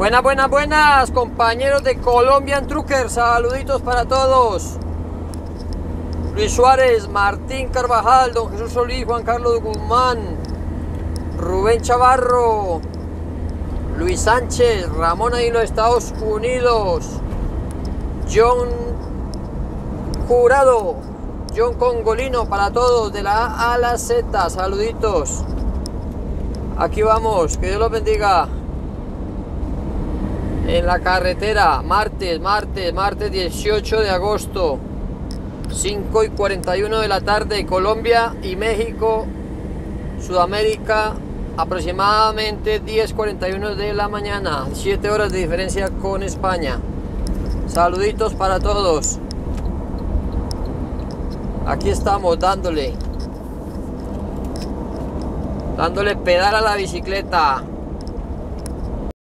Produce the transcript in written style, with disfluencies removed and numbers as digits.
Buenas, buenas, buenas, compañeros de Colombian Trucker, saluditos para todos. Luis Suárez, Martín Carvajal, Don Jesús Solís, Juan Carlos Guzmán, Rubén Chavarro, Luis Sánchez, Ramón ahí en los Estados Unidos, John Jurado, John Congolino, para todos, de la A a la Z, saluditos. Aquí vamos, que Dios los bendiga. En la carretera, martes 18 de agosto, 5:41 de la tarde, Colombia y México, Sudamérica, aproximadamente 10:41 de la mañana, 7 horas de diferencia con España. Saluditos para todos. Aquí estamos dándole pedal a la bicicleta.